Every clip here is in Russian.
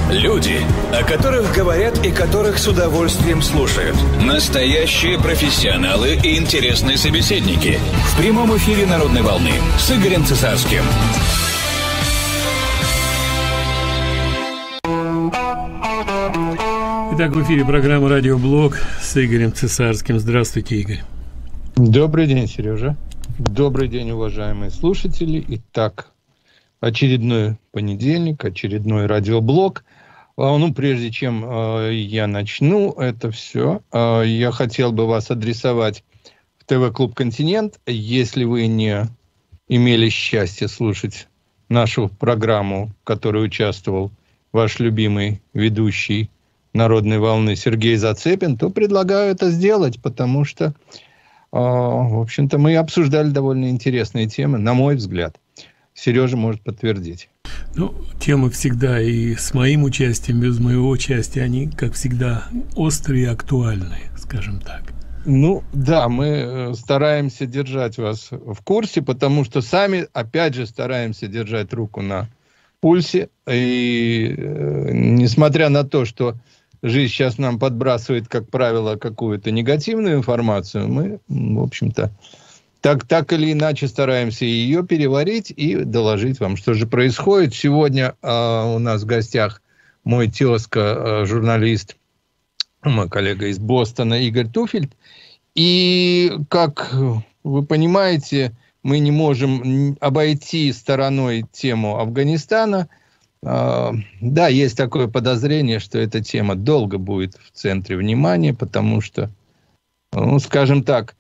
Люди, о которых говорят и которых с удовольствием слушают. Настоящие профессионалы и интересные собеседники. В прямом эфире «Народной волны» с Игорем Цесарским. Итак, в эфире программа «Радиоблог» с Игорем Цесарским. Здравствуйте, Игорь. Добрый день, Сережа. Добрый день, уважаемые слушатели. Итак, очередной понедельник, очередной радиоблог. Прежде чем я начну это все, я хотел бы вас адресовать в ТВ-клуб «Континент». Если вы не имели счастья слушать нашу программу, в которой участвовал ваш любимый ведущий «Народной волны» Сергей Зацепин, то предлагаю это сделать, потому что, в общем-то, мы обсуждали довольно интересные темы, на мой взгляд. Сережа может подтвердить. Темы всегда и с моим участием, без моего участия, они, как всегда, острые и актуальные, скажем так. Да, мы стараемся держать вас в курсе, потому что сами, опять же, стараемся держать руку на пульсе. И несмотря на то, что жизнь сейчас нам подбрасывает, как правило, какую-то негативную информацию, мы, в общем-то, так или иначе стараемся ее переварить и доложить вам, что же происходит. Сегодня у нас в гостях мой тезка, журналист, мой коллега из Бостона Игорь Туфельд. И, как вы понимаете, мы не можем обойти стороной тему Афганистана. Да, есть такое подозрение, что эта тема долго будет в центре внимания, потому что, скажем так,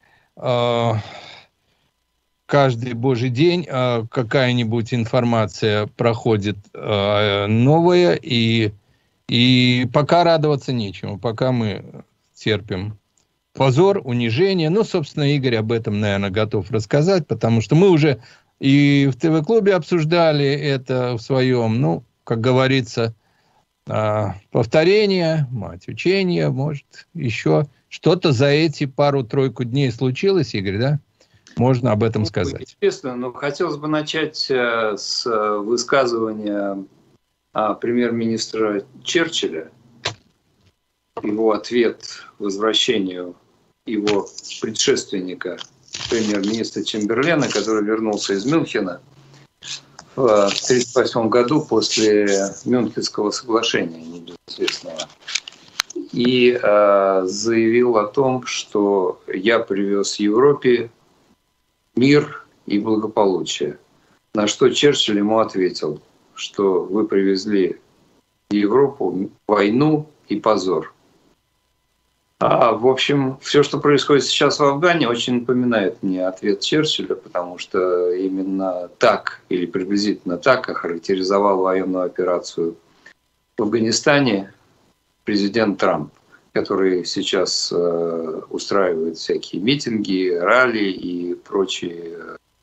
каждый божий день какая-нибудь информация проходит новая, и пока радоваться нечему, пока мы терпим позор, унижение. Собственно, Игорь об этом, наверное, готов рассказать, потому что мы уже и в ТВ-клубе обсуждали это в своем, как говорится, повторение, мать учения, может, еще что-то за эти пару-тройку дней случилось, Игорь, да? Можно об этом сказать. Естественно, но хотелось бы начать с высказывания премьер-министра Черчилля, его ответ возвращению его предшественника, премьер-министра Чемберлена, который вернулся из Мюнхена в 1938 году после Мюнхенского соглашения, небезызвестного, и заявил о том, что я привез Европе мир и благополучие. На что Черчилль ему ответил, что вы привезли в Европу войну и позор. В общем, все, что происходит сейчас в Афгане, очень напоминает мне ответ Черчилля, потому что именно так, или приблизительно так, охарактеризовал военную операцию в Афганистане президент Трамп, который сейчас устраивает всякие митинги, ралли и прочие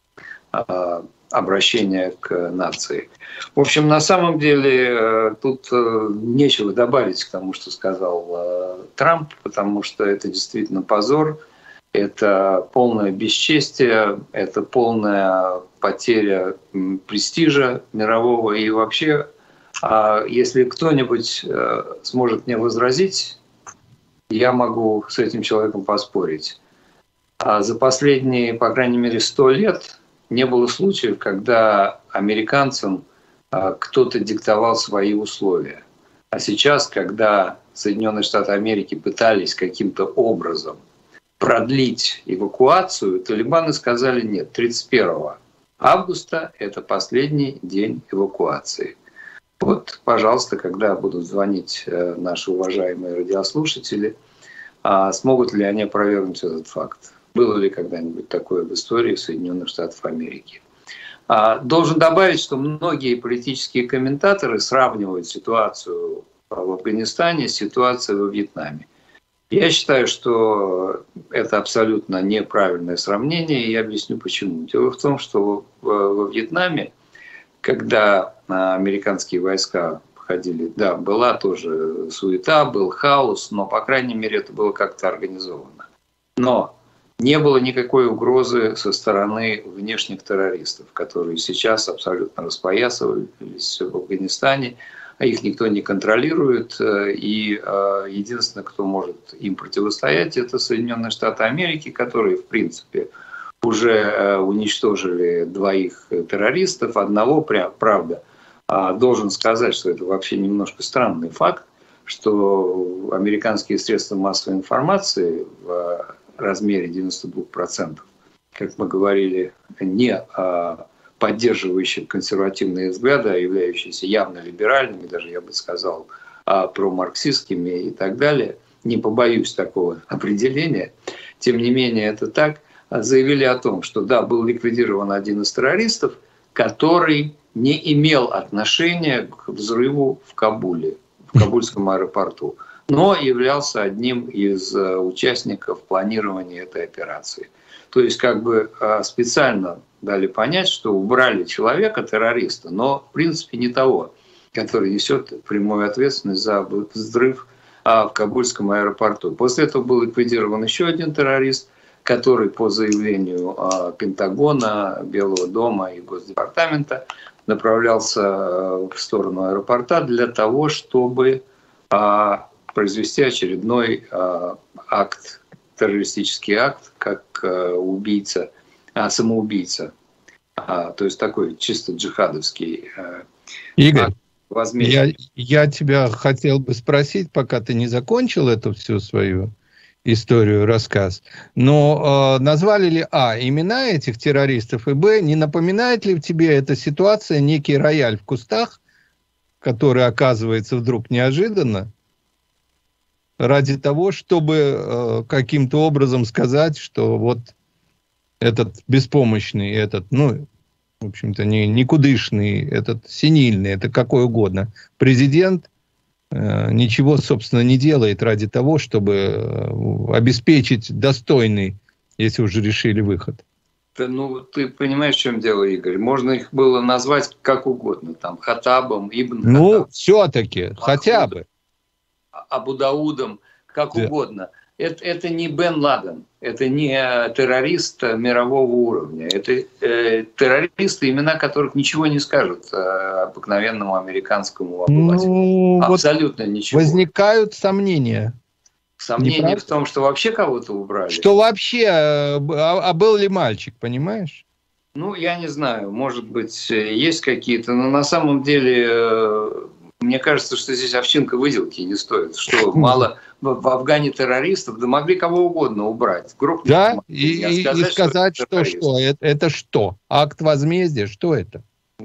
обращения к нации. В общем, на самом деле тут нечего добавить к тому, что сказал Трамп, потому что это действительно позор, это полное бесчестие, это полная потеря престижа мирового. И вообще, если кто-нибудь сможет мне возразить, я могу с этим человеком поспорить. За последние, по крайней мере, 100 лет не было случаев, когда американцам кто-то диктовал свои условия. А сейчас, когда Соединенные Штаты Америки пытались каким-то образом продлить эвакуацию, талибаны сказали нет. 31 августа – это последний день эвакуации. Вот, пожалуйста, когда будут звонить наши уважаемые радиослушатели, смогут ли они опровергнуть этот факт? Было ли когда-нибудь такое в истории Соединенных Штатов Америки? Должен добавить, что многие политические комментаторы сравнивают ситуацию в Афганистане с ситуацией во Вьетнаме. Я считаю, что это абсолютно неправильное сравнение, и я объясню почему. Дело в том, что во Вьетнаме, когда американские войска входили, да, была тоже суета, был хаос, но, по крайней мере, это было как-то организовано. Но не было никакой угрозы со стороны внешних террористов, которые сейчас абсолютно распоясывались в Афганистане. их никто не контролирует, и единственное, кто может им противостоять, это Соединенные Штаты Америки, которые, в принципе, уже уничтожили 2 террористов, одного, правда. Должен сказать, что это вообще немножко странный факт, что американские средства массовой информации в размере 92%, как мы говорили, не поддерживающие консервативные взгляды, а являющиеся явно либеральными, даже я бы сказал, промарксистскими и так далее, не побоюсь такого определения, тем не менее это так, заявили о том, что да, был ликвидирован один из террористов, который не имел отношения к взрыву в Кабуле, в Кабульском аэропорту, но являлся одним из участников планирования этой операции. То есть как бы специально дали понять, что убрали человека, террориста, но в принципе не того, который несет прямую ответственность за взрыв в Кабульском аэропорту. После этого был ликвидирован еще один террорист, который по заявлению Пентагона, Белого дома и Госдепартамента направлялся в сторону аэропорта для того, чтобы произвести очередной акт, террористический акт, как убийца, самоубийца. То есть такой чисто джихадовский Игорь, акт. Я тебя хотел бы спросить, пока ты не закончил эту всю свою историю, рассказ. Но назвали ли, имена этих террористов, и, не напоминает ли тебе эта ситуация некий рояль в кустах, который оказывается вдруг неожиданно, ради того, чтобы каким-то образом сказать, что вот этот беспомощный, этот, в общем-то, никудышный, этот сенильный, это какой угодно, президент ничего, собственно, не делает ради того, чтобы обеспечить достойный, если уже решили, выход. Ты понимаешь, в чем дело, Игорь? Можно их было назвать как угодно, там, Хаттабом, Ибн Хаттаб. Все-таки, хотя бы. Абу Даудом, как угодно. Это не Бен Ладен, это не террорист мирового уровня. Это террористы, имена которых ничего не скажут обыкновенному американскому обывателю. Абсолютно ничего. Возникают сомнения. Сомнения в том, что вообще кого-то убрали. Что вообще, был ли мальчик, понимаешь? Я не знаю, может быть, есть какие-то, но на самом деле... Мне кажется, что здесь овчинка выделки не стоит. Что мало в Афгане террористов, да могли кого угодно убрать. Да, и сказать, что это что? Акт возмездия, что это?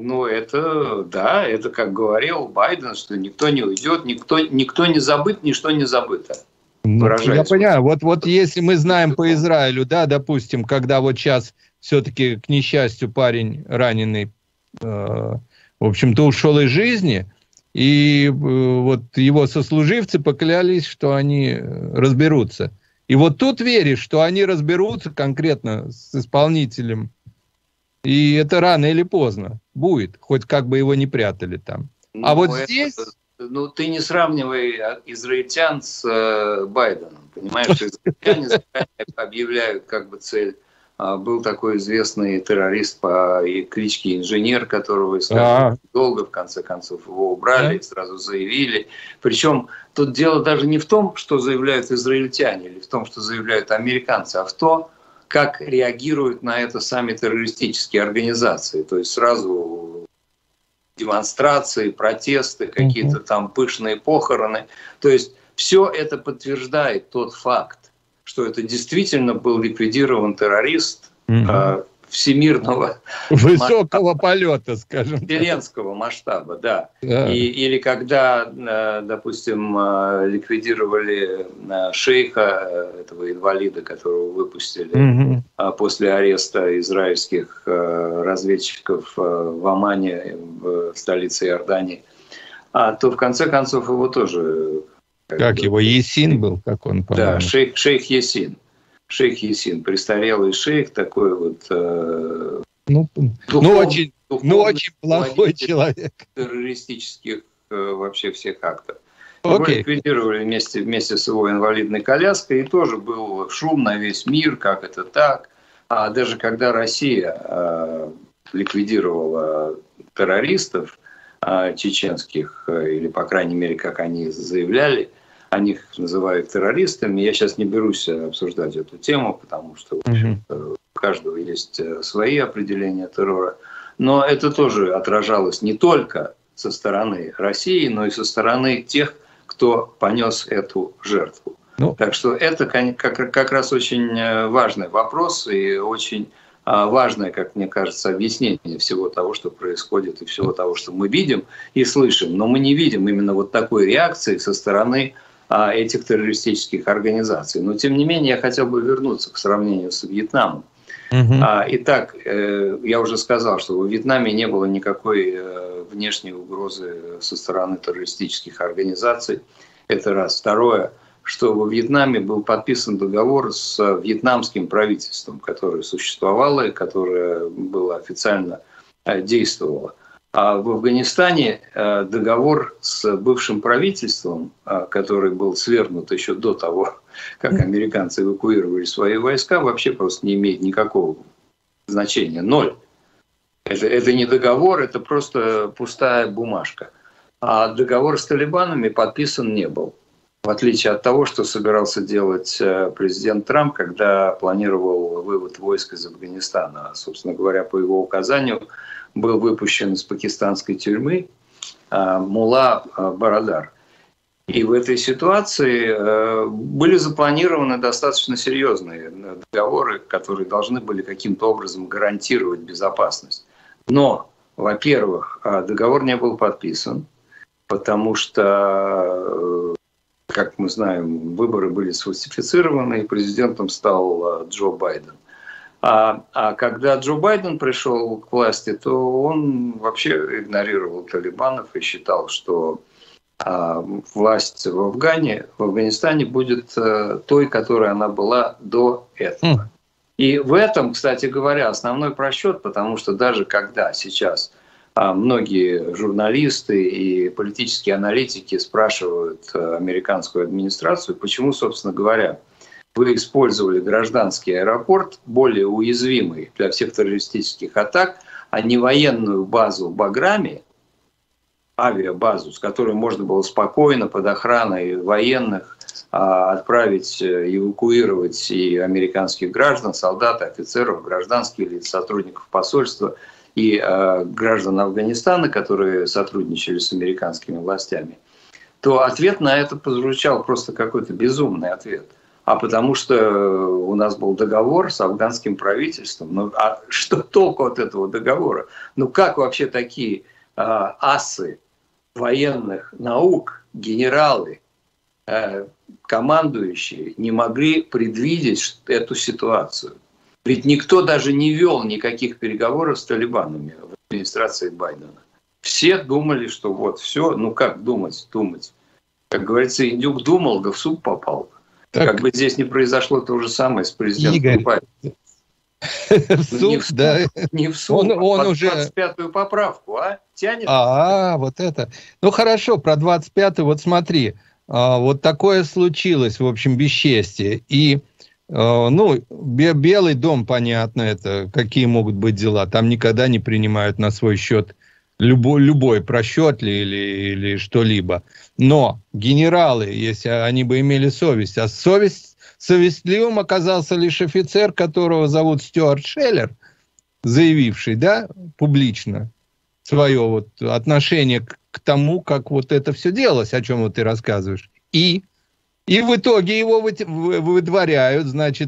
Это, как говорил Байден, что никто не уйдет, никто не забыт, ничто не забыто. Я понимаю, вот если мы знаем по Израилю, да, допустим, когда вот сейчас все-таки, к несчастью, парень раненый, в общем-то, ушел из жизни, и вот его сослуживцы поклялись, что они разберутся. И вот тут веришь, что они разберутся конкретно с исполнителем. И это рано или поздно будет, хоть как бы его не прятали там. Здесь... ты не сравнивай израильтян с Байденом. Понимаешь, что израильтяне объявляют как бы цель. Был такой известный террорист по кличке Инженер, которого искали долго, в конце концов его убрали, сразу заявили. Причем тут дело даже не в том, что заявляют израильтяне, или в том, что заявляют американцы, а в том, как реагируют на это сами террористические организации. То есть сразу демонстрации, протесты, какие-то там пышные похороны. То есть все это подтверждает тот факт, что это действительно был ликвидирован террорист всемирного высокого полета, скажем. Вселенского масштаба, да. Или когда, допустим, ликвидировали шейха, этого инвалида, которого выпустили после ареста израильских разведчиков в Омане, в столице Иордании, то в конце концов его тоже... Как его, Ясин был, как он, по-моему. Да, шейх Ясин. Шейх Ясин, престарелый шейх, такой вот... очень плохой человек. Террористических вообще всех актов. Его ликвидировали вместе с его инвалидной коляской, и тоже был шум на весь мир, как это так. А даже когда Россия ликвидировала террористов, чеченских, или, по крайней мере, как они заявляли, они их называют террористами. Я сейчас не берусь обсуждать эту тему, потому что в общем-то, у каждого есть свои определения террора. Но это тоже отражалось не только со стороны России, но и со стороны тех, кто понес эту жертву. Так что это как раз очень важный вопрос и очень важное, как мне кажется, объяснение всего того, что происходит, и всего того, что мы видим и слышим. Но мы не видим именно вот такой реакции со стороны этих террористических организаций. Но, тем не менее, я хотел бы вернуться к сравнению с Вьетнамом. Итак, я уже сказал, что во Вьетнаме не было никакой внешней угрозы со стороны террористических организаций. Это раз. Второе, что во Вьетнаме был подписан договор с вьетнамским правительством, которое существовало и которое было официально действовало. А в Афганистане договор с бывшим правительством, который был свергнут еще до того, как американцы эвакуировали свои войска, вообще просто не имеет никакого значения. Ноль. Это не договор, это просто пустая бумажка. А договор с талибанами подписан не был. В отличие от того, что собирался делать президент Трамп, когда планировал вывод войск из Афганистана. Собственно говоря, по его указанию был выпущен из пакистанской тюрьмы мулла Барадар. И в этой ситуации были запланированы достаточно серьезные договоры, которые должны были каким-то образом гарантировать безопасность. Но, во-первых, договор не был подписан, потому что, как мы знаем, выборы были сфальсифицированы, и президентом стал Джо Байден. А когда Джо Байден пришел к власти, то он вообще игнорировал талибанов и считал, что власть в Афганистане будет той, которой она была до этого. И в этом, кстати говоря, основной просчет, потому что даже когда сейчас многие журналисты и политические аналитики спрашивают американскую администрацию, почему, собственно говоря, вы использовали гражданский аэропорт, более уязвимый для всех террористических атак, а не военную базу в Баграме, авиабазу, с которой можно было спокойно под охраной военных отправить, эвакуировать и американских граждан, солдат, офицеров, гражданских лиц, сотрудников посольства и граждан Афганистана, которые сотрудничали с американскими властями, то ответ на это прозвучал просто какой-то безумный ответ. А потому что у нас был договор с афганским правительством. Ну, а что толку от этого договора? Ну, как вообще такие асы военных наук, генералы, командующие не могли предвидеть эту ситуацию? Ведь никто даже не вел никаких переговоров с талибанами в администрации Байдена. Все думали, что вот все, ну как думать. Как говорится, индюк думал, да в суп попал. Так. Как бы здесь не произошло то же самое с президентом Байденом. Не в суд, он уже 25-ю поправку, тянет? Вот это. Ну хорошо, про 25-ю, вот смотри, вот такое случилось, в общем, бесчестие. И, Белый дом, понятно, это какие могут быть дела. Там никогда не принимают на свой счет любой просчет или что-либо. Но генералы, если они бы имели совесть, а совестливым оказался лишь офицер, которого зовут Стюарт Шеллер, заявивший, публично свое вот отношение к тому, как вот это все делалось, о чем вот ты рассказываешь. И в итоге его выдворяют, значит,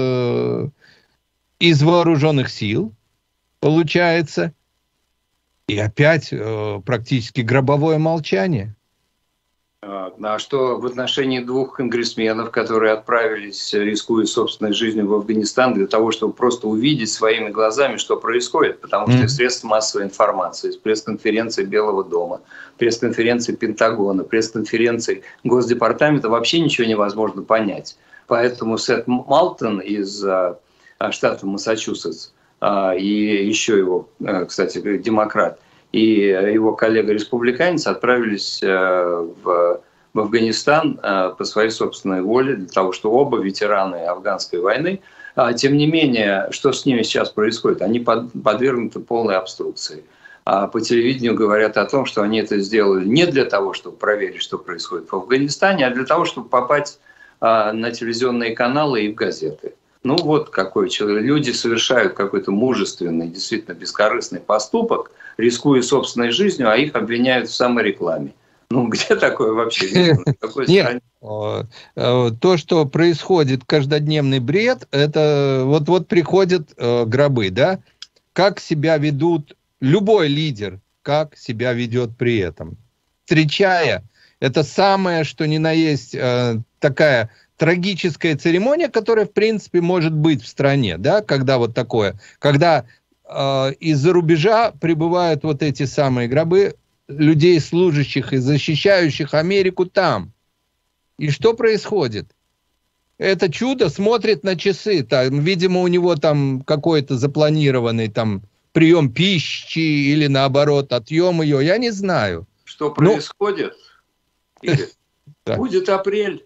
из вооруженных сил, получается. И опять практически гробовое молчание. А что в отношении двух конгрессменов, которые отправились, рискуя собственной жизнью, в Афганистан для того, чтобы просто увидеть своими глазами, что происходит? Потому что из средств массовой информации, из пресс-конференции Белого дома, пресс-конференции Пентагона, пресс-конференции Госдепартамента вообще ничего невозможно понять. Поэтому Сет Малтон из штата Массачусетс и еще его, кстати, демократ, и его коллега-республиканец отправились в Афганистан по своей собственной воле, для того, что оба ветераны афганской войны. Тем не менее, что с ними сейчас происходит? Они подвергнуты полной обструкции. а по телевидению говорят о том, что они это сделали не для того, чтобы проверить, что происходит в Афганистане, а для того, чтобы попасть на телевизионные каналы и в газеты. Ну вот какой человек. Люди совершают какой-то мужественный, действительно бескорыстный поступок, рискуя собственной жизнью, а их обвиняют в саморекламе. Ну где такое вообще? Нет, то, что происходит каждодневный бред, это вот приходят гробы, да? Как себя ведут любой лидер, как себя ведет при этом. Встречая, это самое, что ни на есть такая трагическая церемония, которая, в принципе, может быть в стране, да, когда вот такое, когда из-за рубежа прибывают вот эти самые гробы людей, служащих и защищающих Америку там. И что происходит? Это чудо смотрит на часы, там, видимо, у него там какой-то запланированный там прием пищи или наоборот отъем ее, я не знаю. Что происходит? Будет апрель.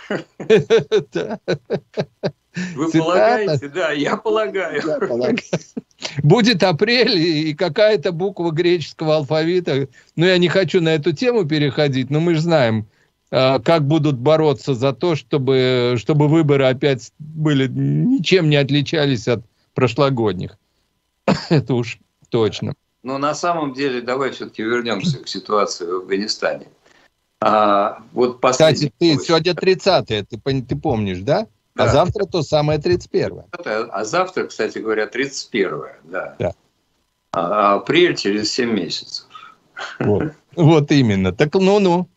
Вы полагаете? Да, я полагаю. Будет апрель и какая-то буква греческого алфавита. Но я не хочу на эту тему переходить, но мы же знаем, как будут бороться за то, чтобы выборы опять были, ничем не отличались от прошлогодних. Это уж точно. Но на самом деле, давай все-таки вернемся к ситуации в Афганистане. Вот кстати, сегодня 30-е, ты помнишь, да? Да? А завтра то самое 31-е. А завтра, кстати говоря, 31-е, да. А апрель через 7 месяцев. Вот именно. Так ну-ну.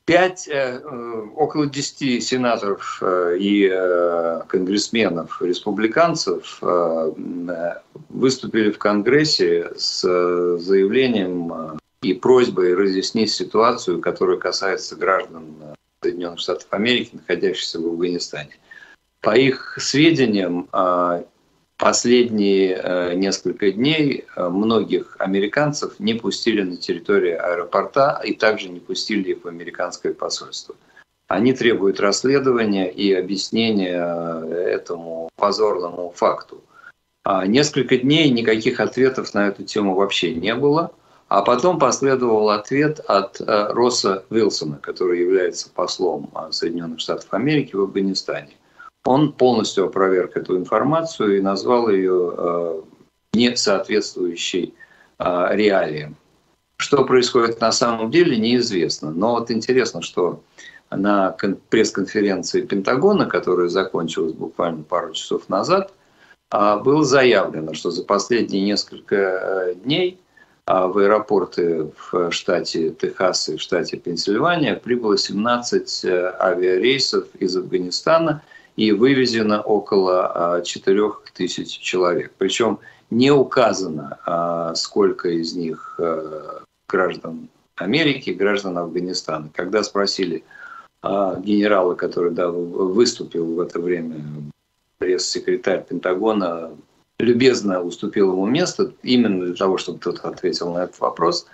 Около 10 сенаторов и конгрессменов, республиканцев выступили в Конгрессе с заявлением и просьбой разъяснить ситуацию, которая касается граждан Соединенных Штатов Америки, находящихся в Афганистане. По их сведениям, последние несколько дней многих американцев не пустили на территорию аэропорта и также не пустили их в американское посольство. Они требуют расследования и объяснения этому позорному факту. Несколько дней никаких ответов на эту тему вообще не было, а потом последовал ответ от Росса Уилсона, который является послом Соединенных Штатов Америки в Афганистане. Он полностью опроверг эту информацию и назвал ее не соответствующей реалиям. Что происходит на самом деле, неизвестно. Но вот интересно, что на пресс-конференции Пентагона, которая закончилась буквально пару часов назад, было заявлено, что за последние несколько дней в аэропорты в штате Техас и в штате Пенсильвания прибыло 17 авиарейсов из Афганистана, и вывезено около 4000 человек. Причем не указано, сколько из них граждан Америки, граждан Афганистана. Когда спросили генерала, который выступил в это время, пресс-секретарь Пентагона любезно уступил ему место, именно для того, чтобы тот ответил на этот вопрос,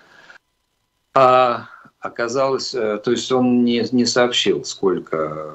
оказалось, то есть он не сообщил, сколько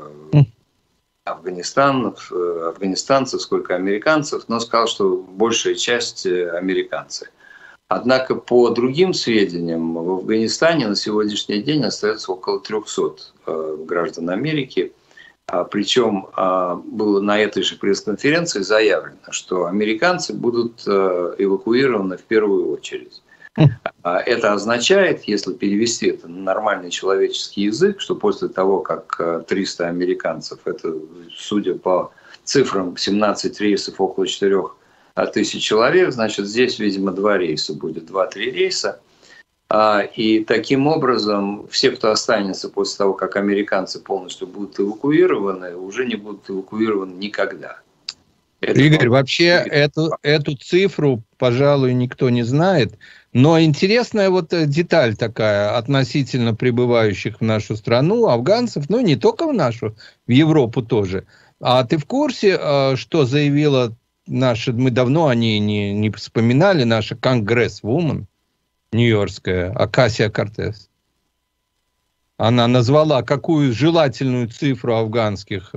афганистанцев, сколько американцев, но сказал, что большая часть американцы. Однако по другим сведениям в Афганистане на сегодняшний день остается около 300 граждан Америки. Причем было на этой же пресс-конференции заявлено, что американцы будут эвакуированы в первую очередь. Это означает, если перевести это на нормальный человеческий язык, что после того, как 300 американцев, это, судя по цифрам, 17 рейсов, около 4000 человек, значит, здесь, видимо, 2 рейса будет, 2-3 рейса. И таким образом все, кто останется после того, как американцы полностью будут эвакуированы, уже не будут эвакуированы никогда. Игорь, вообще эту цифру, пожалуй, никто не знает. Но интересная вот деталь такая относительно прибывающих в нашу страну афганцев, ну не только в нашу, в Европу тоже. А ты в курсе, что заявила наша, мы давно о ней не вспоминали, наша конгрессвумен нью-йоркская, Окасия-Кортес? Она назвала какую желательную цифру афганских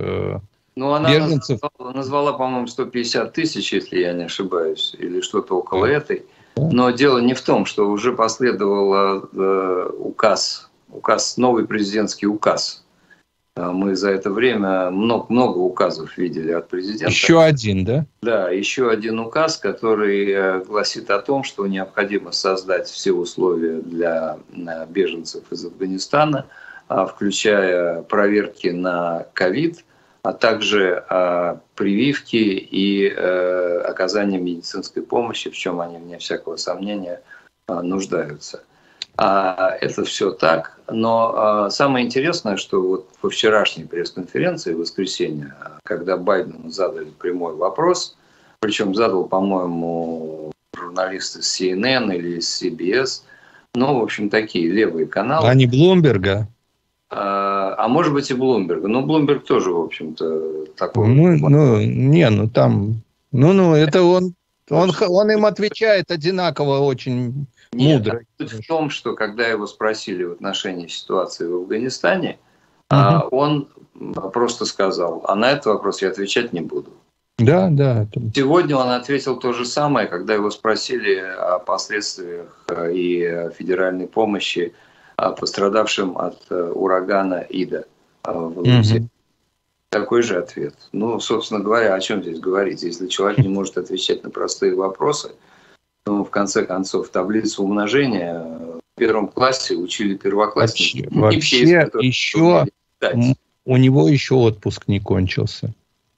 беженцев? Назвала, по-моему, 150 тысяч, если я не ошибаюсь, или что-то около этой. Но дело не в том, что уже последовал новый президентский указ. Мы за это время много указов видели от президента. Еще один, да? Да, еще один указ, который гласит о том, что необходимо создать все условия для беженцев из Афганистана, включая проверки на ковид, а также прививки и оказание медицинской помощи, в чем они, вне всякого сомнения, нуждаются. Это все так, но самое интересное, что вот по вчерашней пресс-конференции в воскресенье, когда Байдену задали прямой вопрос, причем задал, по-моему, журналист из CNN или из CBS, ну, в общем, такие левые каналы. А не Блумберга? А может быть и Блумберга. Но Блумберг тоже, в общем-то, такой. Это он им отвечает одинаково очень мудро. Суть в том, что когда его спросили в отношении ситуации в Афганистане, он просто сказал: а на этот вопрос я отвечать не буду. Да. Сегодня он ответил то же самое, когда его спросили о последствиях и федеральной помощи пострадавшим от урагана Ида в Луизиане. Такой же ответ. Ну, собственно говоря, о чем здесь говорить? Если человек не может отвечать на простые вопросы, то, в конце концов, таблицу умножения в первом классе учили первоклассники. Вообще еще у него еще отпуск не кончился.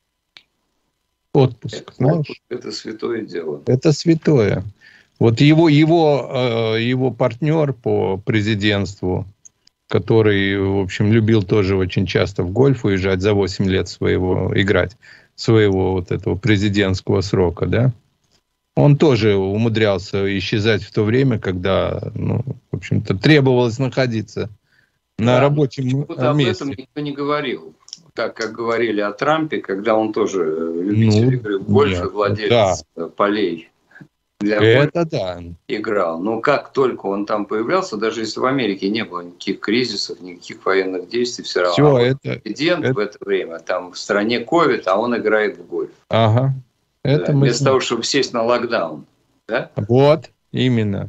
Отпуск, знаешь? Это святое дело. Это святое. Вот его партнер по президентству, который, в общем, любил тоже очень часто в гольф уезжать за 8 лет играть своего вот этого президентского срока, да, он тоже умудрялся исчезать в то время, когда, в общем-то, требовалось находиться на рабочем месте. Об этом никто не говорил. Как говорили о Трампе, когда он тоже любитель игры в гольф и владелец полей для гольфа играл. Но как только он там появлялся, даже если в Америке не было никаких кризисов, никаких военных действий, все равно президент в это время, там в стране ковид, а он играет в гольф. Вместо того, чтобы сесть на локдаун. Да? Вот, именно.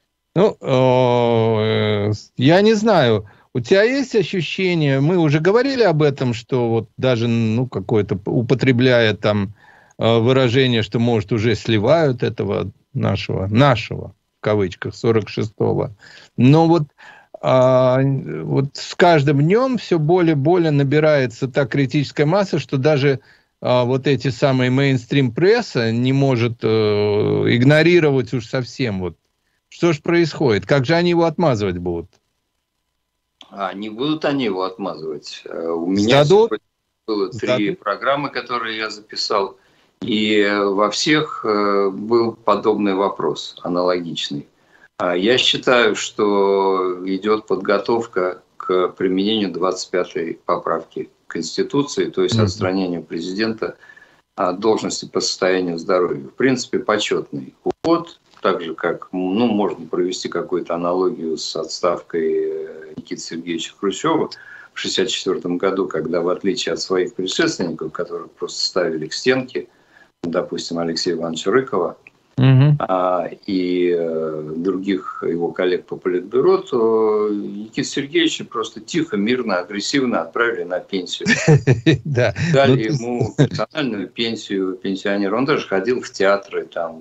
Я не знаю, у тебя есть ощущение, мы уже говорили об этом, что вот даже, какое-то, употребляя там выражение, что, может, уже сливают этого нашего, в кавычках, 46-го. Но вот с каждым днем все более и более набирается та критическая масса, что даже вот эти самые мейнстрим-пресса не может игнорировать уж совсем. Вот. Что же происходит? Как же они его отмазывать будут? Не будут они его отмазывать. У меня было 3 программы, которые я записал, и во всех был подобный вопрос, аналогичный. Я считаю, что идет подготовка к применению 25-й поправки Конституции, то есть отстранению президента от должности по состоянию здоровья. В принципе, почетный уход, так же, как можно провести какую-то аналогию с отставкой Никиты Сергеевича Хрущева в 1964 году, когда, в отличие от своих предшественников, которых просто ставили к стенке, допустим, Алексея Ивановича Рыкова, и других его коллег по политбюро, то Никита Сергеевича просто тихо, мирно, агрессивно отправили на пенсию. Дали ему персональную пенсию пенсионера. Он даже ходил в театры. Там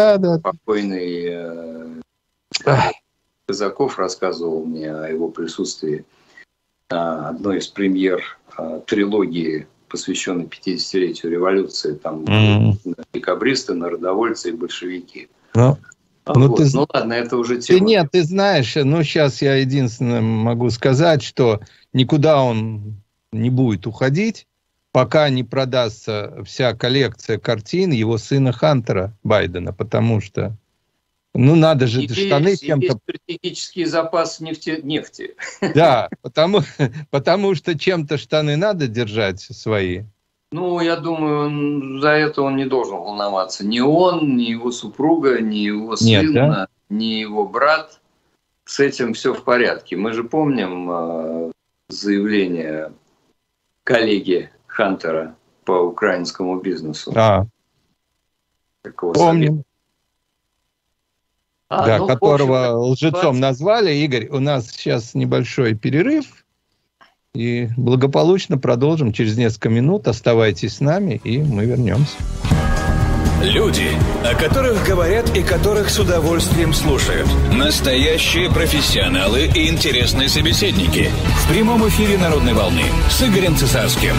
покойный Казаков рассказывал мне о его присутствии на одной из премьер трилогии, посвященный 50-летию революции, там декабристы, народовольцы и большевики. Ладно, это уже тема. Ты знаешь, сейчас я единственное могу сказать, что никуда он не будет уходить, пока не продастся вся коллекция картин его сына Хантера Байдена, потому что надо же штаны чем-то... стратегический запас нефти. Да, потому что чем-то штаны надо держать свои. Я думаю, за это он не должен волноваться. Ни он, ни его супруга, ни его сын, ни его брат. С этим все в порядке. Мы же помним заявление коллеги Хантера по украинскому бизнесу. Помним. Да, которого лжецом назвали. Игорь, у нас сейчас небольшой перерыв. И благополучно продолжим через несколько минут. Оставайтесь с нами, и мы вернемся. Люди, о которых говорят и которых с удовольствием слушают. Настоящие профессионалы и интересные собеседники. В прямом эфире «Народной волны» с Игорем Цесарским.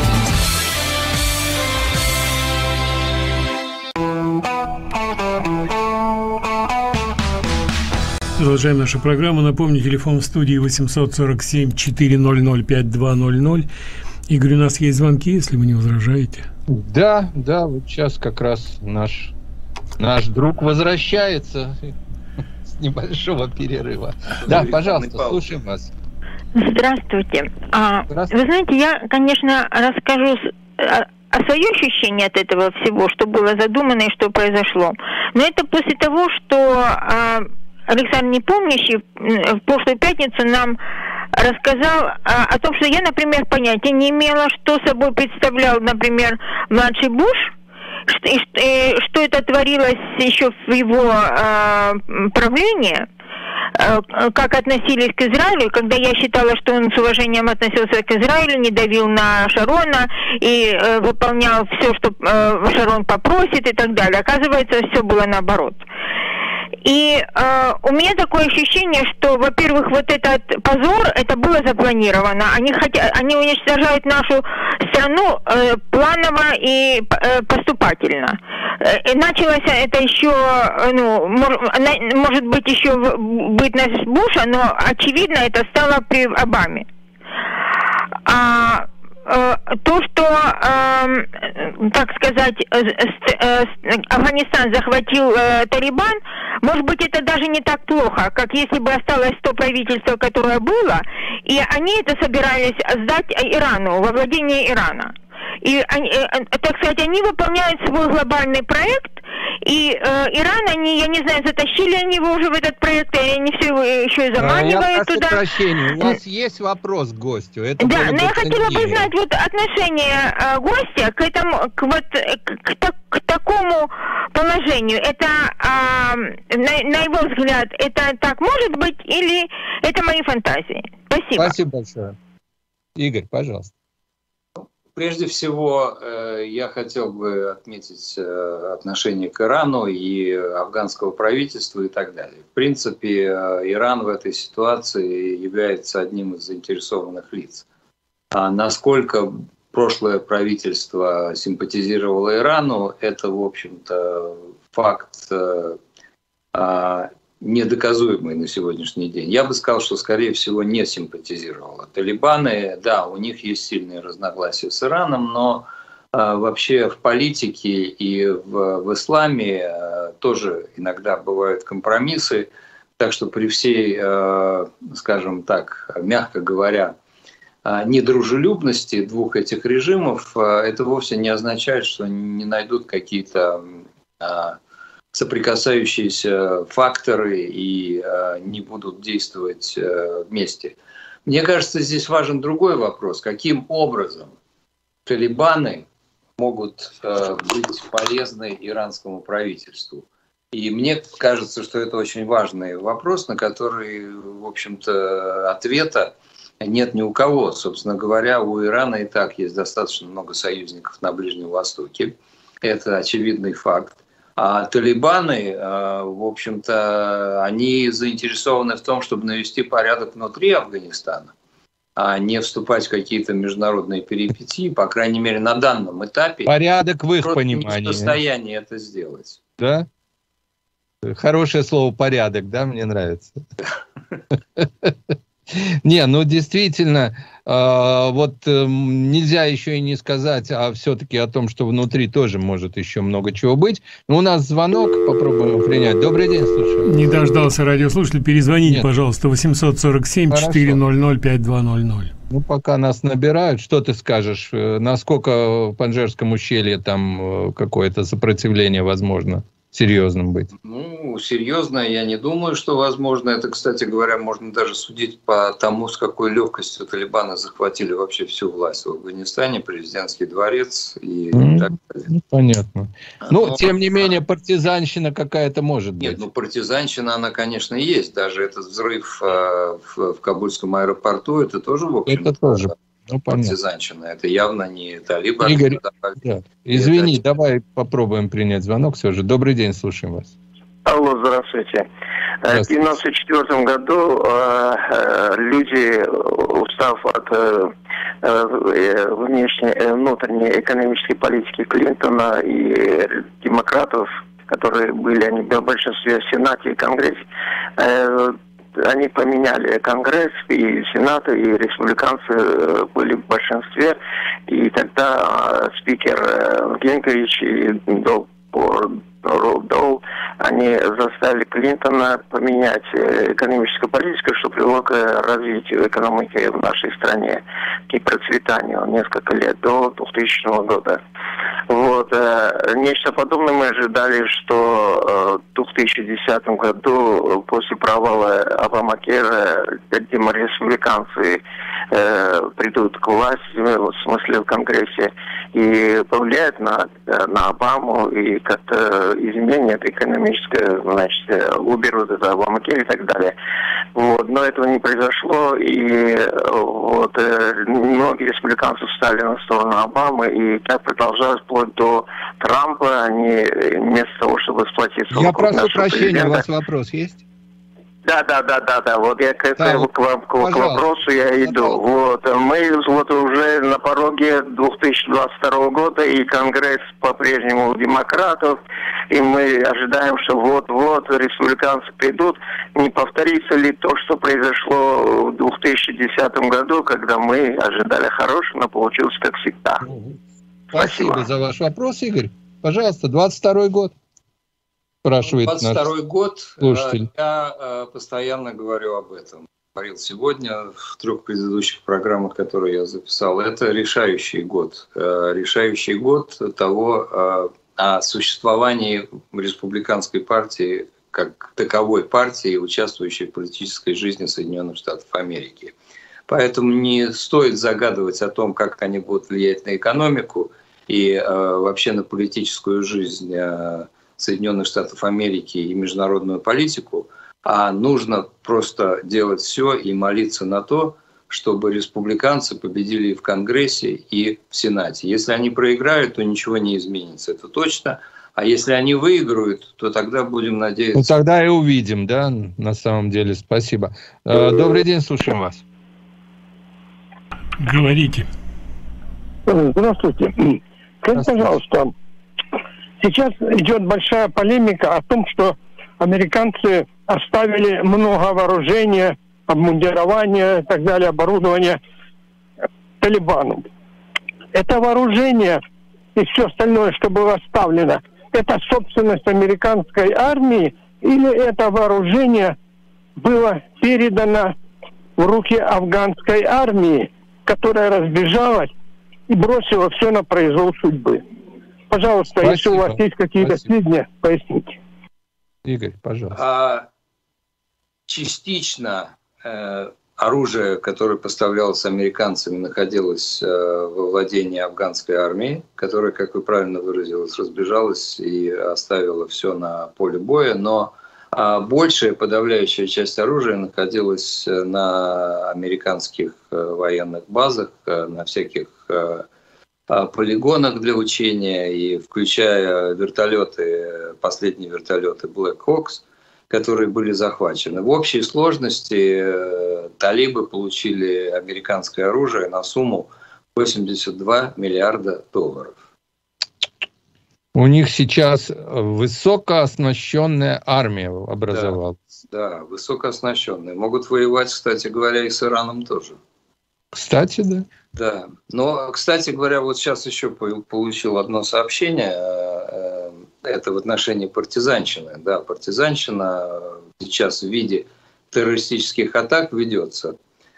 Продолжаем нашу программу. Напомню, телефон в студии 847-400-5200. Игорь, у нас есть звонки, если вы не возражаете. Да, вот сейчас как раз наш друг возвращается с небольшого перерыва. Да, пожалуйста, слушаем вас. Здравствуйте. Вы знаете, я, конечно, расскажу о своих ощущениях от этого всего, что было задумано и что произошло. Но это после того, что Александр Непомнящий в прошлую пятницу нам рассказал о том, что я, например, понятия не имела, что собой представлял, например, младший Буш, что это творилось еще в его правлении, как относились к Израилю, когда я считала, что он с уважением относился к Израилю, не давил на Шарона и выполнял все, что Шарон попросит и так далее. Оказывается, все было наоборот. И у меня такое ощущение, что, во-первых, вот этот позор, это было запланировано. Они уничтожают нашу страну планово и поступательно. И началось это еще, может быть, еще бытность Буша, но очевидно это стало при Обаме. То, что, так сказать, Афганистан захватил Талибан, может быть, это даже не так плохо, как если бы осталось то правительство, которое было, и они это собирались сдать Ирану, во владение Ирана. И, так сказать, они выполняют свой глобальный проект, и Иран, я не знаю, затащили они его уже в этот проект, или они все еще и заманивают туда. Прощения, у нас есть вопрос к гостю. Это да, но я хотела бы знать вот отношение гостя к этому, к такому положению. Это, на его взгляд, это так может быть, или это мои фантазии? Спасибо. Спасибо большое. Игорь, пожалуйста. Прежде всего, я хотел бы отметить отношение к Ирану и афганского правительства и так далее. В принципе, Иран в этой ситуации является одним из заинтересованных лиц. А насколько прошлое правительство симпатизировало Ирану, это, в общем-то, факт недоказуемый на сегодняшний день. Я бы сказал, что, скорее всего, не симпатизировало. Талибаны, да, у них есть сильные разногласия с Ираном, но вообще в политике и в исламе тоже иногда бывают компромиссы. Так что при всей, скажем так, мягко говоря, недружелюбности двух этих режимов, это вовсе не означает, что не найдут какие-то соприкасающиеся факторы и не будут действовать вместе. Мне кажется, здесь важен другой вопрос. Каким образом талибаны могут быть полезны иранскому правительству? И мне кажется, что это очень важный вопрос, на который, в общем-то, ответа нет ни у кого. Собственно говоря, у Ирана и так есть достаточно много союзников на Ближнем Востоке. Это очевидный факт. А талибаны, в общем-то, они заинтересованы в том, чтобы навести порядок внутри Афганистана, а не вступать в какие-то международные перипетии, по крайней мере, на данном этапе. Порядок в их понимании. Не в состоянии это сделать. Да? Хорошее слово «порядок», да, мне нравится. Не, ну действительно, вот нельзя еще и не сказать, а все-таки о том, что внутри тоже может еще много чего быть. Но у нас звонок, попробуем принять. Добрый день, слушаю. Не дождался радиослушатель, перезвоните, пожалуйста, 847-400-5200. Ну, пока нас набирают, что ты скажешь, насколько в Панжерском ущелье там какое-то сопротивление возможно серьезным быть? Ну, серьезно, я не думаю, что возможно. Это, кстати говоря, можно даже судить по тому, с какой легкостью талибаны захватили вообще всю власть в Афганистане, президентский дворец и так далее. Понятно. Но, тем не менее, партизанщина какая-то может быть. Нет, ну партизанщина, она, конечно, есть. Даже этот взрыв в Кабульском аэропорту, это тоже, в общем, это тоже. Ну, партизанщина. Это явно не талибы. Игорь, да. Извини, давай попробуем принять звонок все же. Добрый день, слушаем вас. Алло, здравствуйте. В 1994 году люди, устав от внутренней экономической политики Клинтона и демократов, которые были они в большинстве в Сенате и Конгрессе, они поменяли Конгресс и Сенат, и республиканцы были в большинстве. И тогда спикер Гингрич и Доу, они заставили Клинтона поменять экономическую политику, что привело к развитию экономики в нашей стране, к процветанию несколько лет, до 2000 года. Вот. Нечто подобное мы ожидали, что в 2010 году, после провала Обамакера, республиканцы придут к власти, в смысле в Конгрессе, и повлияют на Обаму, и как-то изменение это экономическое, значит, уберут это Обамакер и так далее. Вот. Но этого не произошло, и вот, многие республиканцы встали на сторону Обамы, и так продолжалось вплоть до Трампа. Они вместо того, чтобы сплотиться... Я прошу прощения, у вас вопрос есть? Да. Вот я к вопросу я иду. Вот. Мы вот уже на пороге 2022 года, и Конгресс по-прежнему у демократов, и мы ожидаем, что вот-вот республиканцы придут. Не повторится ли то, что произошло в 2010 году, когда мы ожидали хорошего, но получилось как всегда. Спасибо за ваш вопрос, Игорь. Пожалуйста, 22 год. Спрашивает 22 год, слушатель. Я постоянно говорю об этом. Говорил сегодня в 3 предыдущих программах, которые я записал. Это решающий год. Решающий год того, о существовании республиканской партии как таковой партии, участвующей в политической жизни Соединенных Штатов Америки. Поэтому не стоит загадывать о том, как они будут влиять на экономику и вообще на политическую жизнь Соединенных Штатов Америки и международную политику, а нужно просто делать все и молиться на то, чтобы республиканцы победили в Конгрессе и в Сенате. Если они проиграют, то ничего не изменится, это точно. А если они выиграют, то тогда будем надеяться... Ну, тогда и увидим, да, на самом деле. Спасибо. Добрый день, слушаем вас. Говорите. Здравствуйте. Скажите, пожалуйста, сейчас идет большая полемика о том, что американцы оставили много вооружения, обмундирования и так далее, оборудования талибану. Это вооружение и все остальное, что было оставлено, это собственность американской армии или это вооружение было передано в руки афганской армии, которая разбежалась и бросила все на произвол судьбы? Пожалуйста, спасибо. Если у вас есть какие-то сведения, поясните. Игорь, пожалуйста. Частично оружие, которое поставлялось американцами, находилось во владении афганской армии, которая, как вы правильно выразились, разбежалась и оставила все на поле боя, но большая, подавляющая часть оружия находилась на американских военных базах, на всяких полигонах для учения, и включая вертолеты, последние вертолеты Black Hawks, которые были захвачены. В общей сложности талибы получили американское оружие на сумму $82 миллиарда. У них сейчас высокооснащенная армия образовалась. Да, высокооснащенная. Могут воевать, кстати говоря, и с Ираном тоже. Кстати, да. Да. Но, кстати говоря, вот сейчас еще получил одно сообщение. Это в отношении партизанщины. Да, партизанщина сейчас в виде террористических атак ведется.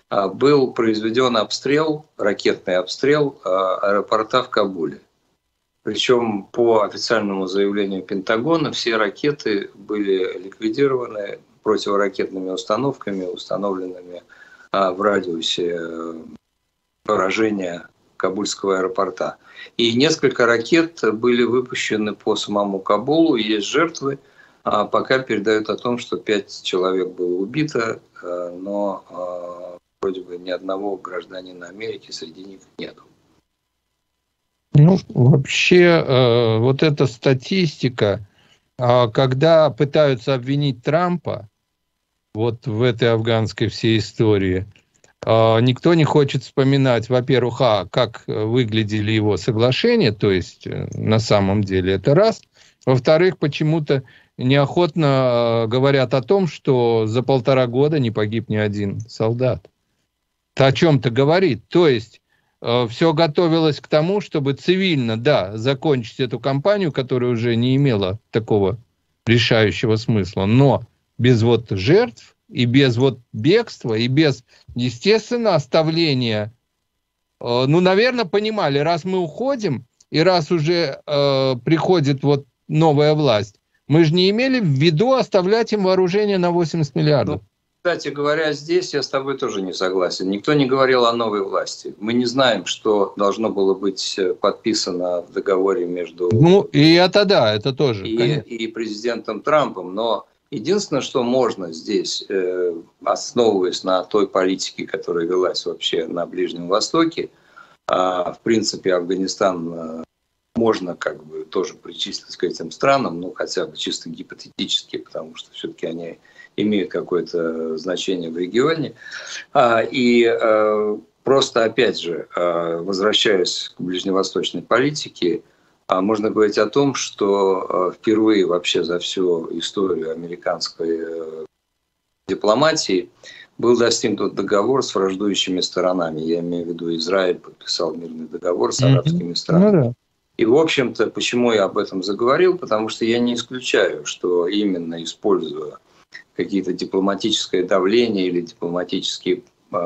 Был произведен обстрел, ракетный обстрел аэропорта в Кабуле. Причем по официальному заявлению Пентагона все ракеты были ликвидированы противоракетными установками, установленными в радиусе поражения Кабульского аэропорта. И несколько ракет были выпущены по самому Кабулу, есть жертвы. Пока передают о том, что 5 человек было убито, но вроде бы ни одного гражданина Америки среди них нет. Ну, вообще, вот эта статистика, когда пытаются обвинить Трампа вот в этой афганской всей истории, никто не хочет вспоминать, во-первых, как выглядели его соглашения, то есть на самом деле это раз. Во-вторых, почему-то неохотно говорят о том, что за 1,5 года не погиб ни один солдат. Это о чем-то говорит. То есть все готовилось к тому, чтобы цивильно, да, закончить эту кампанию, которая уже не имела такого решающего смысла, но без вот жертв и без вот бегства, и без, естественно, оставления. Ну, наверное, понимали, раз мы уходим, и раз уже приходит вот новая власть, мы же не имели в виду оставлять им вооружение на 80 миллиардов. Кстати говоря, здесь я с тобой тоже не согласен. Никто не говорил о новой власти. Мы не знаем, что должно было быть подписано в договоре между... Ну, и это да, это тоже. И президентом Трампом. Но единственное, что можно здесь, основываясь на той политике, которая велась вообще на Ближнем Востоке, в принципе, Афганистан можно как бы тоже причислить к этим странам, ну, хотя бы чисто гипотетически, потому что все-таки они имеют какое-то значение в регионе. И просто, опять же, возвращаясь к ближневосточной политике, можно говорить о том, что впервые вообще за всю историю американской дипломатии был достигнут договор с враждующими сторонами. Я имею в виду, Израиль подписал мирный договор с арабскими странами. Ну, да. И, в общем-то, почему я об этом заговорил? Потому что я не исключаю, что именно используя какие-то дипломатическое давление или дипломатические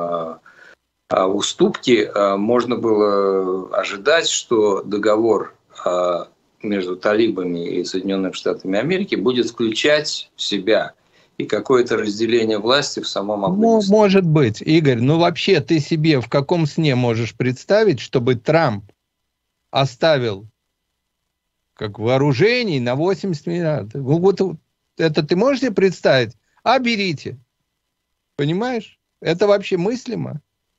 уступки, можно было ожидать, что договор между талибами и Соединенными Штатами Америки будет включать в себя и какое-то разделение власти в самом Афганистане. Ну, может быть, Игорь, ну вообще ты себе в каком сне можешь представить, чтобы Трамп оставил как вооружений на 80 миллиардов? Вот это ты можешь себе представить? А берите. Понимаешь? Это вообще мыслимо?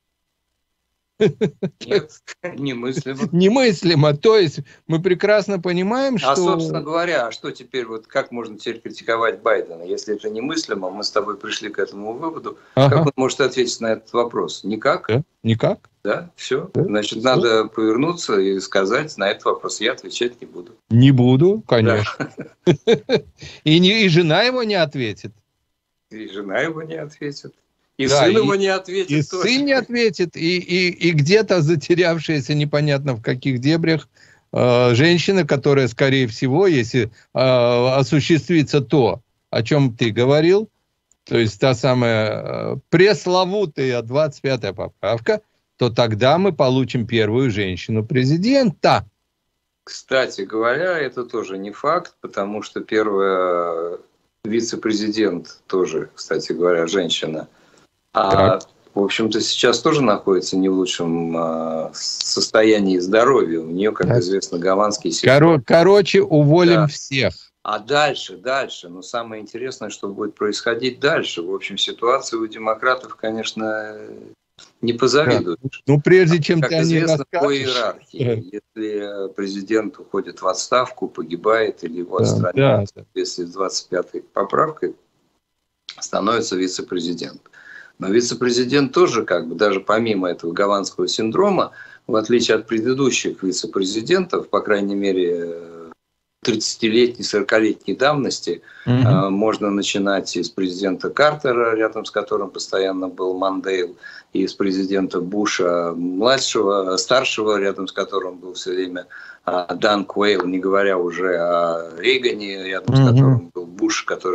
Нет, немыслимо. Немыслимо. То есть мы прекрасно понимаем, что... А, собственно говоря, что теперь, вот как можно теперь критиковать Байдена? Если это немыслимо, мы с тобой пришли к этому выводу. Как он может ответить на этот вопрос? Никак? Да, никак. Да, все. Да. Значит, надо повернуться и сказать на этот вопрос. Я отвечать не буду. Не буду, конечно. И жена его не ответит. И жена его не ответит. И сын его не ответит. И сын не ответит. И где-то затерявшаяся непонятно в каких дебрях женщина, которая, скорее всего, если осуществится то, о чем ты говорил, то есть та самая пресловутая 25-я поправка, то тогда мы получим первую женщину-президента. Кстати говоря, это тоже не факт, потому что первая вице-президент тоже, кстати говоря, женщина. В общем-то, сейчас тоже находится не в лучшем состоянии здоровья. У нее, как известно, гаванский синдром. Короче, уволим всех. А дальше. Но самое интересное, что будет происходить дальше. В общем, ситуация у демократов, конечно, не позавидуешь. Ну, прежде чем как ты о ней известно, расскажешь. по иерархии. Если президент уходит в отставку, погибает или его отстраняют, если с 25-й поправкой становится вице-президент. Но вице-президент тоже, как бы, даже помимо этого гаванского синдрома, в отличие от предыдущих вице-президентов, по крайней мере, 30-летней, 40-летней давности, можно начинать из президента Картера, рядом с которым постоянно был Мандейл, и из президента Буша младшего, старшего, рядом с которым был все время Дан Куэйл, не говоря уже о Рейгане, рядом с которым был Буш, который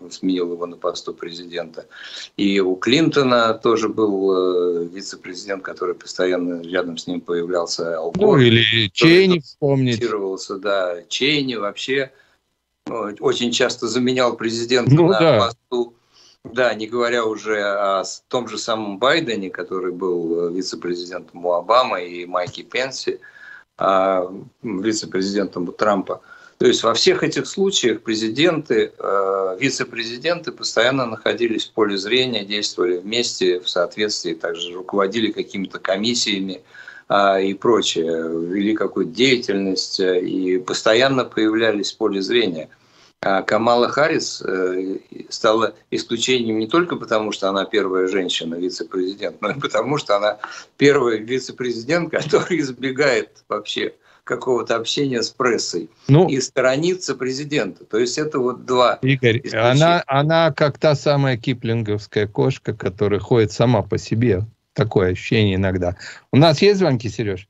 сменил его на посту президента. И у Клинтона тоже был вице-президент, который постоянно рядом с ним появлялся. Ал Гор, ну, или Чейни вспомнить. Да, Чейни вообще очень часто заменял президента на посту. Да, не говоря уже о том же самом Байдене, который был вице-президентом у Обамы, и Майке Пенсе, вице-президентом у Трампа. То есть во всех этих случаях президенты, вице-президенты постоянно находились в поле зрения, действовали вместе в соответствии, также руководили какими-то комиссиями и прочее, вели какую-то деятельность и постоянно появлялись в поле зрения. А Камала Харрис стала исключением не только потому, что она первая женщина вице-президент, но и потому, что она первый вице-президент, который избегает вообще какого-то общения с прессой и сторонится президента. То есть это вот два. Игорь, она как та самая киплинговская кошка, которая ходит сама по себе. Такое ощущение иногда. У нас есть звонки, Сереж?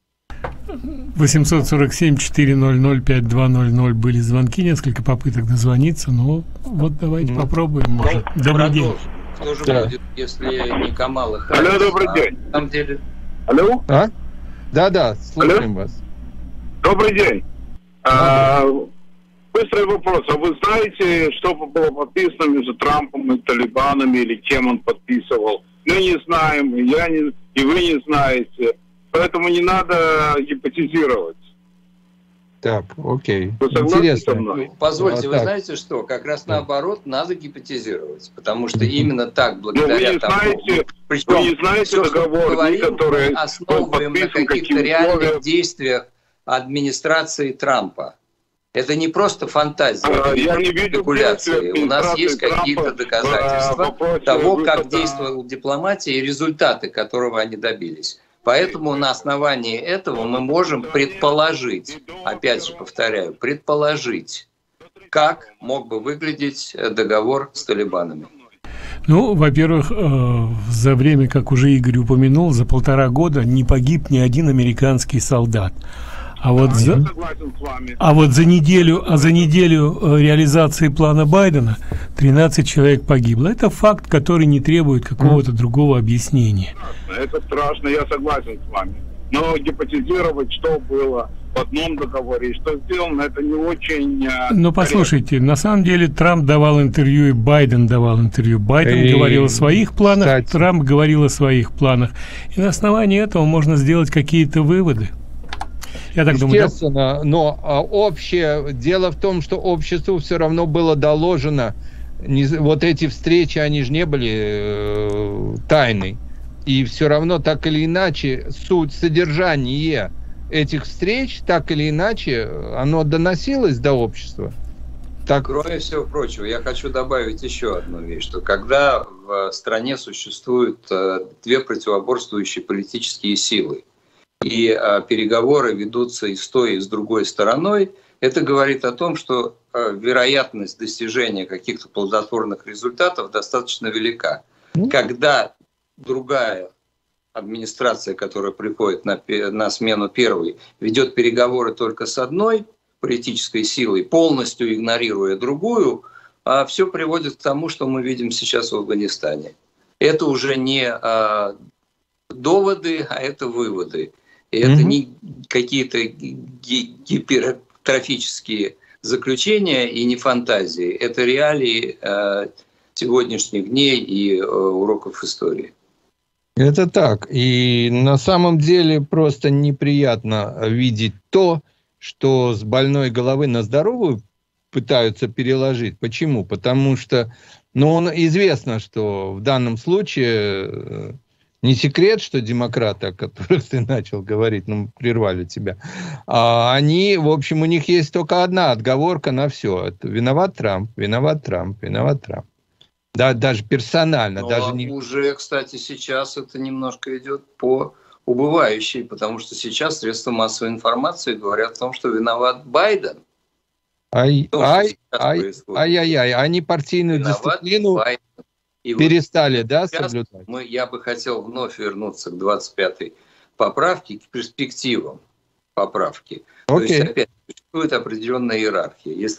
847-400-5200 были звонки, несколько попыток дозвониться, но вот давайте попробуем, может. Добрый день. Кто же будет, если не Камала Харрис? Алло, добрый день. На самом деле... Алло? Да, слушаем вас. Добрый день. Быстрый вопрос. А вы знаете, что было подписано между Трампом и талибанами, или кем он подписывал? Мы не знаем, и вы не знаете. Поэтому не надо гипотезировать. Так, окей. Интересно. Позвольте, вы знаете что? Как раз наоборот, надо гипотезировать. Потому что именно так, благодаря тому... Причем вы не знаете все, договор, что мы говорим, который основываем на каких-то реальных действиях администрации Трампа. Это не просто фантазия, я не вижу спекуляции. У нас есть какие-то доказательства того, как действовала дипломатия и результаты, которого они добились. Поэтому на основании этого мы можем предположить, опять же повторяю, предположить, как мог бы выглядеть договор с талибанами. Ну, во-первых, за время, как уже Игорь упомянул, за 1,5 года не погиб ни один американский солдат. А вот за неделю реализации плана Байдена 13 человек погибло. Это факт, который не требует какого-то другого объяснения. Это страшно, я согласен с вами. Но гипотезировать, что было в одном договоре и что сделано, это не очень... Ну, послушайте, на самом деле Трамп давал интервью, и Байден давал интервью. Байден говорил о своих планах, Трамп говорил о своих планах. И на основании этого можно сделать какие-то выводы. Я так естественно, думаю, но общее дело в том, что обществу все равно было доложено, вот эти встречи, они же не были тайной, и все равно так или иначе суть, содержание этих встреч, так или иначе, оно доносилось до общества. Так... Кроме всего прочего, я хочу добавить еще одну вещь, что когда в стране существуют две противоборствующие политические силы, и переговоры ведутся и с той, и с другой стороной, это говорит о том, что вероятность достижения каких-то плодотворных результатов достаточно велика. Когда другая администрация, которая приходит на смену первой, ведет переговоры только с одной политической силой, полностью игнорируя другую, все приводит к тому, что мы видим сейчас в Афганистане. Это уже не доводы, а это выводы. И это не какие-то гипертрофические заключения и не фантазии. Это реалии сегодняшних дней и уроков истории. Это так. И на самом деле просто неприятно видеть то, что с больной головы на здоровую пытаются переложить. Почему? Потому что известно, что в данном случае... Не секрет, что демократы, о которых ты начал говорить, прервали тебя, они, в общем, у них есть только одна отговорка на все. Это виноват Трамп, виноват Трамп, виноват Трамп. Да, даже персонально. Даже не... Уже, кстати, сейчас это немножко идет по убывающей, потому что сейчас средства массовой информации говорят о том, что виноват Байден. Ай-яй-яй, они партийную дисциплину... Байден. И перестали, вот соблюдать? Я бы хотел вновь вернуться к 25-й поправке, к перспективам поправки. То есть, опять, существует определенная иерархия. Если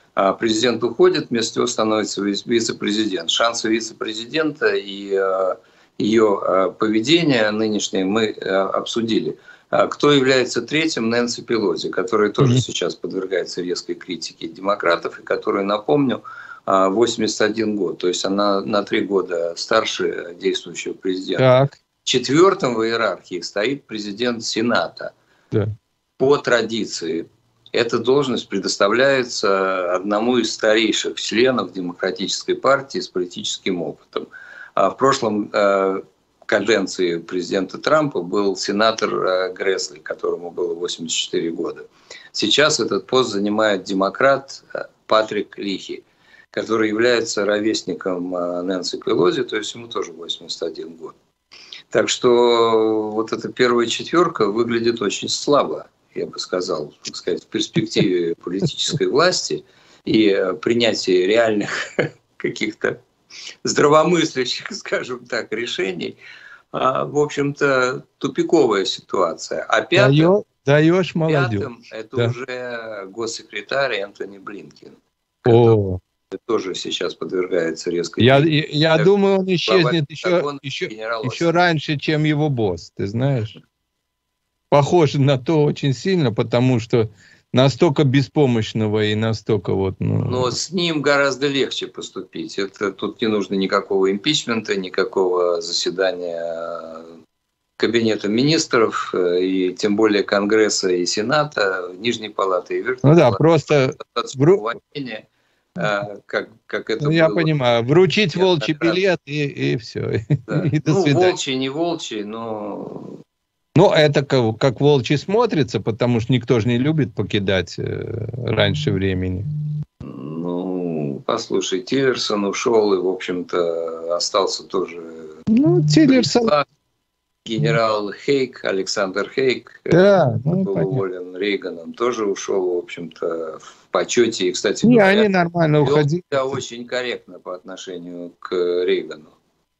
Президент уходит, вместо него становится вице-президент. Шансы вице-президента и ее поведение нынешнее мы обсудили. Кто является третьим? Нэнси Пелоси, которая тоже сейчас подвергается резкой критике демократов, и которая, напомню, 81 год. То есть она на 3 года старше действующего президента. Так. Четвертым в иерархии стоит президент Сената. Да. По традиции эта должность предоставляется одному из старейших членов Демократической партии с политическим опытом. В прошлом каденции президента Трампа был сенатор Грэсли, которому было 84 года. Сейчас этот пост занимает демократ Патрик Лихи, который является ровесником Нэнси Пелоси, то есть ему тоже 81 год. Так что вот эта первая четверка выглядит очень слабо, я бы сказал, так сказать, в перспективе политической власти и принятия реальных каких-то здравомыслящих, скажем так, решений. В общем-то, тупиковая ситуация. А пятым это уже госсекретарь Энтони Блинкен. Тоже сейчас подвергается резкой... Я думаю, он исчезнет еще раньше, чем его босс, ты знаешь. Похоже на то очень сильно, потому что настолько беспомощного и настолько вот... Но с ним гораздо легче поступить. Тут не нужно никакого импичмента, никакого заседания Кабинета министров, и тем более Конгресса и Сената, Нижней палаты и Верхней палаты. Да, просто... Как это я было. Понимаю, вручить волчий билет и все. Да. И до свидания. Волчий, не волчий, но... Ну, это как волчий смотрится, потому что никто же не любит покидать раньше времени. Ну, послушай, Тиллерсон ушел и, в общем-то, остался тоже... Ну, Тиллерсон... Генерал Хейк, Александр Хейк, был уволен Рейганом, тоже ушел, в общем-то, в почете. И, кстати говоря, они нормально уходили. Да, очень корректно по отношению к Рейгану.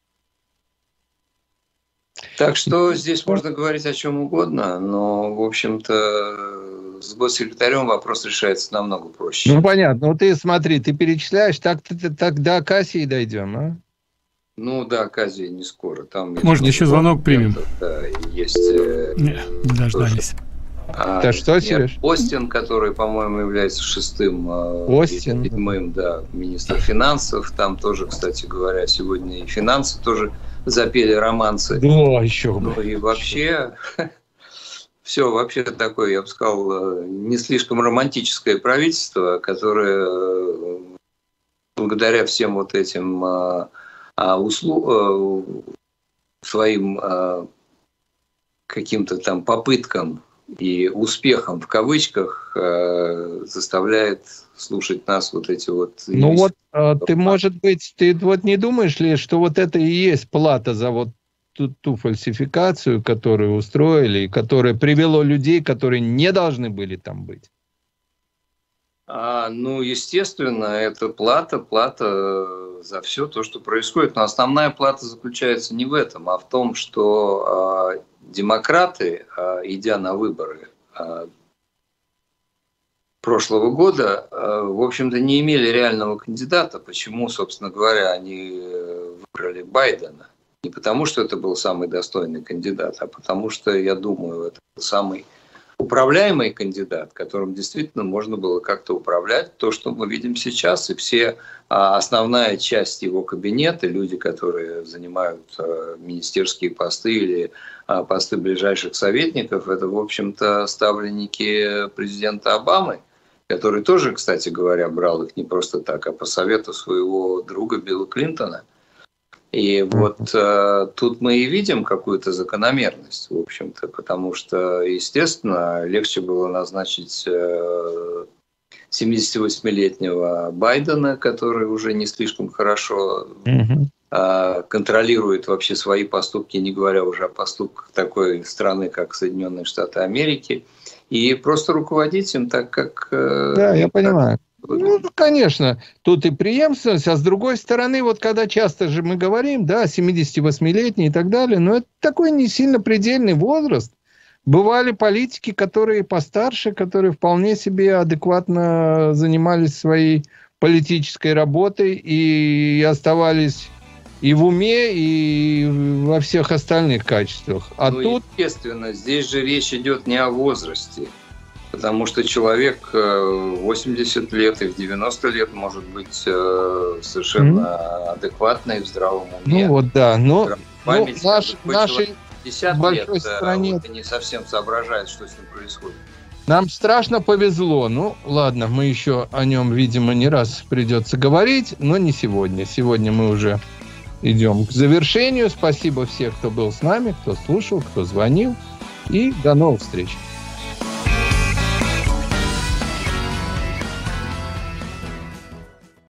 Так что здесь можно говорить о чем угодно, но, в общем-то, с госсекретарем вопрос решается намного проще. Ну, понятно. Ну, ты смотри, ты перечисляешь, так до Акасии дойдем, а? Ну, да, Кази не скоро. Там может, еще звонок примем? Да, есть... Не дождались. Да что, Сереж? Остин, который, по-моему, является 6-м, 7-м, да, министр финансов. Там тоже, кстати говоря, сегодня и финансы тоже запели романсы. Да, еще. Ну и вообще... Все вообще такое, я бы сказал, не слишком романтическое правительство, которое благодаря всем вот этим... своим каким-то там попыткам и успехам в кавычках заставляет слушать нас вот эти вот... Ну вот ты, может быть, ты вот не думаешь ли, что вот это и есть плата за вот ту фальсификацию, которую устроили, которая привело людей, которые не должны были там быть? Ну, естественно, это плата за все то, что происходит. Но основная плата заключается не в этом, а в том, что демократы, идя на выборы прошлого года, в общем-то, не имели реального кандидата. Почему, собственно говоря, они выбрали Байдена? Не потому, что это был самый достойный кандидат, а потому что, я думаю, это был самый управляемый кандидат, которым действительно можно было как-то управлять. То, что мы видим сейчас, и все основная часть его кабинета, люди, которые занимают министерские посты или посты ближайших советников, это, в общем-то, ставленники президента Обамы, который тоже, кстати говоря, брал их не просто так, а по совету своего друга Билла Клинтона. И вот тут мы и видим какую-то закономерность, в общем-то, потому что, естественно, легче было назначить 78-летнего Байдена, который уже не слишком хорошо контролирует вообще свои поступки, не говоря уже о поступках такой страны, как Соединенные Штаты Америки, и просто руководить им так, как... Да, я понимаю. Ну, конечно, тут и преемственность, а с другой стороны, вот когда часто же мы говорим, да, 78-летний и так далее, но это такой не сильно предельный возраст. Бывали политики, которые постарше, которые вполне себе адекватно занимались своей политической работой и оставались и в уме, и во всех остальных качествах. А тут... Естественно, здесь же речь идет не о возрасте, потому что человек 80 лет и в 90 лет может быть совершенно адекватный, в здравом уме. Ну вот да, но нашей 50 большой лет стране вот, и не совсем соображает, что с ним происходит. Нам страшно повезло. Ну, ладно, мы еще о нем, видимо, не раз придется говорить, но не сегодня. Сегодня мы уже идем к завершению. Спасибо всем, кто был с нами, кто слушал, кто звонил. И до новых встреч.